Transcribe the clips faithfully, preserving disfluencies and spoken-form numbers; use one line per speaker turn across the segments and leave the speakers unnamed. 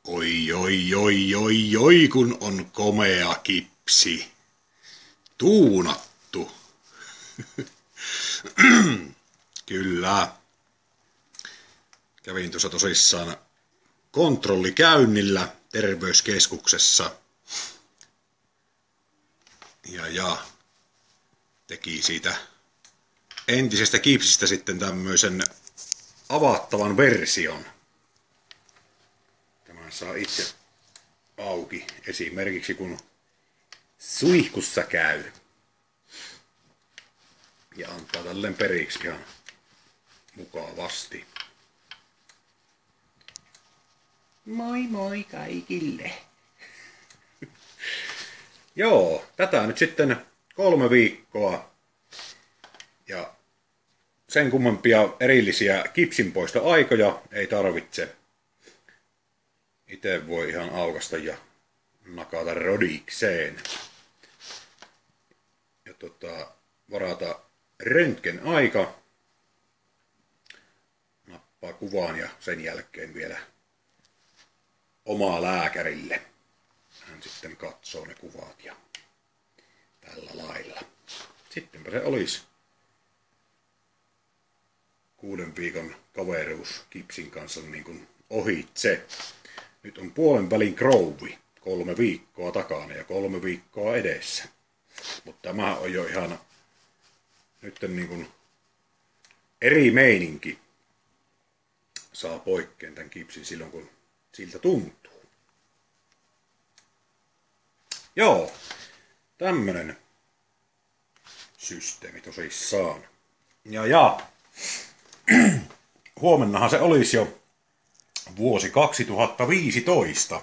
Oi, oi, oi, oi, oi, kun on komea kipsi. Tuunattu. Kyllä. Kävin tuossa tosissaan kontrollikäynnillä terveyskeskuksessa. Ja, ja teki siitä entisestä kipsistä sitten tämmöisen avattavan version. Tämän saa itse auki esimerkiksi kun suihkussa käy. Ja antaa tälleen periksi ihan mukavasti. Moi moi kaikille. Joo, tätä nyt sitten kolme viikkoa. Ja sen kummempia erillisiä kipsinpoistoaikoja ei tarvitse. Itse voi ihan aukasta ja nakata rodikseen. Ja tota, varata röntgen aika. Nappaa kuvaan ja sen jälkeen vielä omaa lääkärille. Hän sitten katsoo ne kuvat ja tällä lailla. Sittenpä se olisi kuuden viikon kaveruus kipsin kanssa niin kuin ohitse. Nyt on puolen välin krouvi. Kolme viikkoa takana ja kolme viikkoa edessä. Mutta tämä on jo ihan nyt niin kuin eri meininki. Saa poikkeen tämän kipsin silloin kun siltä tuntuu. Joo, tämmönen systeemi tosissaan. Ja ja, huomennahan se olisi jo vuosi kaksituhattaviisitoista.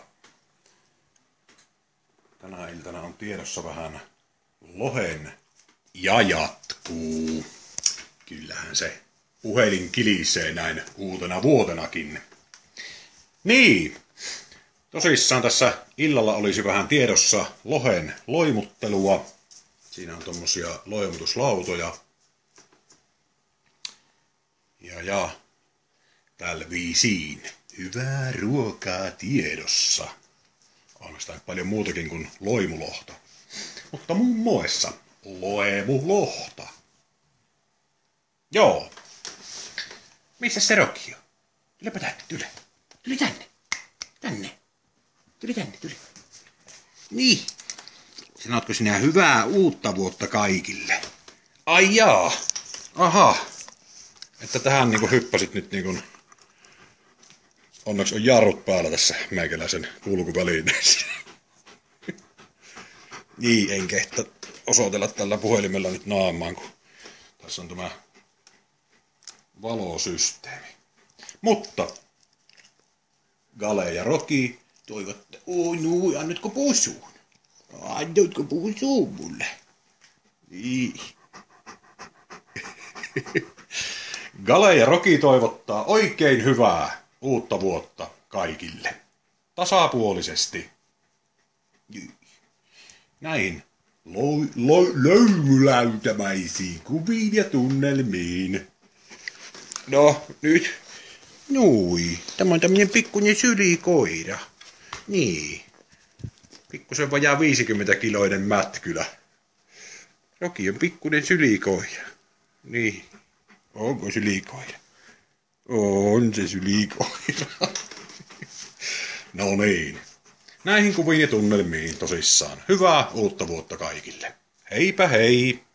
Tänä iltana on tiedossa vähän lohen ja jatkuu. Kyllähän se puhelin kilisee näin uutena vuotenakin. Niin, tosissaan tässä illalla olisi vähän tiedossa lohen loimuttelua. Siinä on tommosia loimutuslautoja. Ja ja, tällä viisiin. Hyvää ruokaa tiedossa. On sitä paljon muutakin kuin loimulohta. Mutta muun muassa loemulohta. Joo. Missä se Roki on? Tulepä tänne, tule. Tuli tänne. Tänne. Tuli tänne, tuli. Niin. Sanotko sinä hyvää uutta vuotta kaikille? Ai jaa. Aha. Että tähän niinku hyppäsit nyt niinku... Onneksi on jarrut päällä tässä meikäläisen kulkuvälineessä. Niin, en kehtä osoitella tällä puhelimella nyt naamaan, kun tässä on tämä valosysteemi. Mutta Gale ja Roki toivat, oi nuu, annatko pusuun? Annatko pusuun mulle? Niin. Gale ja Roki toivottaa oikein hyvää uutta vuotta kaikille. Tasapuolisesti. Näihin lo- lo- löylyläytämäisiin kuviin ja tunnelmiin. No, nyt. Nui. Tämä on tämmönen pikkuinen sylikoira. Niin. Pikkusen vajaa viisikymmentä kiloinen mätkylä. Roki on pikkuinen sylikoira. Niin. Onko sylikoira? On se sylikoira. No niin. Näihin kuviin ja tunnelmiin tosissaan. Hyvää uutta vuotta kaikille. Heipä hei!